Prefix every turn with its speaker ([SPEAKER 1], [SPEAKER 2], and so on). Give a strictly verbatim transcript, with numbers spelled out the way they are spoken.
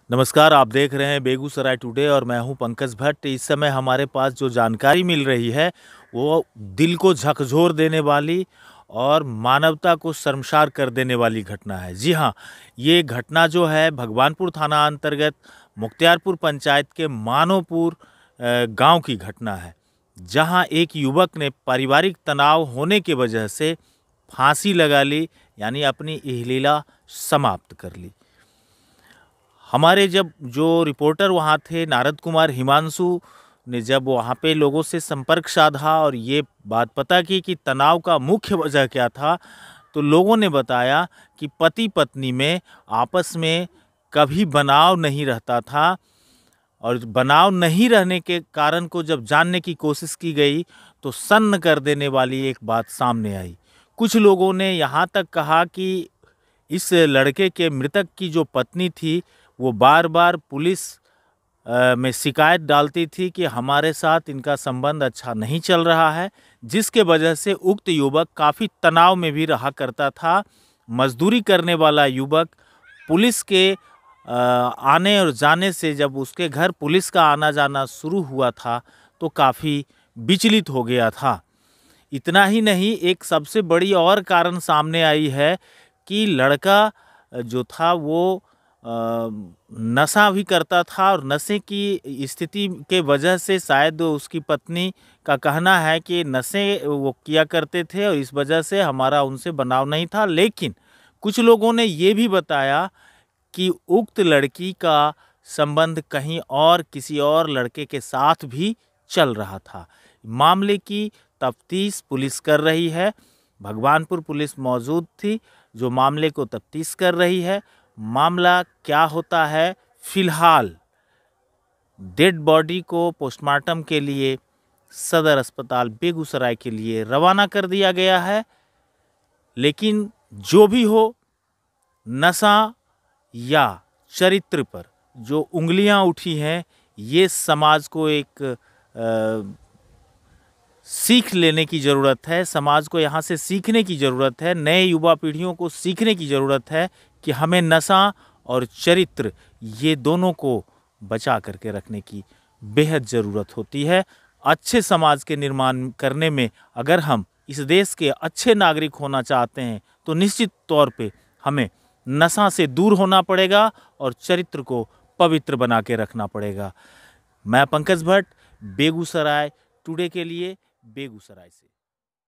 [SPEAKER 1] नमस्कार, आप देख रहे हैं बेगूसराय टुडे और मैं हूं पंकज भट्ट। इस समय हमारे पास जो जानकारी मिल रही है वो दिल को झकझोर देने वाली और मानवता को शर्मसार कर देने वाली घटना है। जी हां, ये घटना जो है भगवानपुर थाना अंतर्गत मुख्तियारपुर पंचायत के मानोपुर गांव की घटना है, जहां एक युवक ने पारिवारिक तनाव होने की वजह से फांसी लगा ली, यानी अपनी इहलीला समाप्त कर ली। हमारे जब जो रिपोर्टर वहाँ थे नारद कुमार हिमांशु ने जब वहाँ पे लोगों से संपर्क साधा और ये बात पता की कि तनाव का मुख्य वजह क्या था, तो लोगों ने बताया कि पति पत्नी में आपस में कभी बनाव नहीं रहता था और बनाव नहीं रहने के कारण को जब जानने की कोशिश की गई तो सन्न कर देने वाली एक बात सामने आई। कुछ लोगों ने यहाँ तक कहा कि इस लड़के के मृतक की जो पत्नी थी वो बार बार पुलिस में शिकायत डालती थी कि हमारे साथ इनका संबंध अच्छा नहीं चल रहा है, जिसके वजह से उक्त युवक काफ़ी तनाव में भी रहा करता था। मजदूरी करने वाला युवक पुलिस के आने और जाने से जब उसके घर पुलिस का आना जाना शुरू हुआ था तो काफ़ी विचलित हो गया था। इतना ही नहीं, एक सबसे बड़ी और कारण सामने आई है कि लड़का जो था वो नशा भी करता था और नशे की स्थिति के वजह से शायद उसकी पत्नी का कहना है कि नशे वो किया करते थे और इस वजह से हमारा उनसे बनाव नहीं था। लेकिन कुछ लोगों ने ये भी बताया कि उक्त लड़की का संबंध कहीं और किसी और लड़के के साथ भी चल रहा था। मामले की तफ्तीश पुलिस कर रही है। भगवानपुर पुलिस मौजूद थी जो मामले को तफ्तीश कर रही है। मामला क्या होता है, फिलहाल डेड बॉडी को पोस्टमार्टम के लिए सदर अस्पताल बेगूसराय के लिए रवाना कर दिया गया है। लेकिन जो भी हो, नशा या चरित्र पर जो उंगलियां उठी हैं, ये समाज को एक आ, सीख लेने की ज़रूरत है। समाज को यहाँ से सीखने की ज़रूरत है। नए युवा पीढ़ियों को सीखने की ज़रूरत है कि हमें नशा और चरित्र ये दोनों को बचा करके रखने की बेहद ज़रूरत होती है। अच्छे समाज के निर्माण करने में अगर हम इस देश के अच्छे नागरिक होना चाहते हैं तो निश्चित तौर पे हमें नशा से दूर होना पड़ेगा और चरित्र को पवित्र बना के रखना पड़ेगा। मैं पंकज भट्ट, बेगूसराय टुडे के लिए, बेगूसराय से।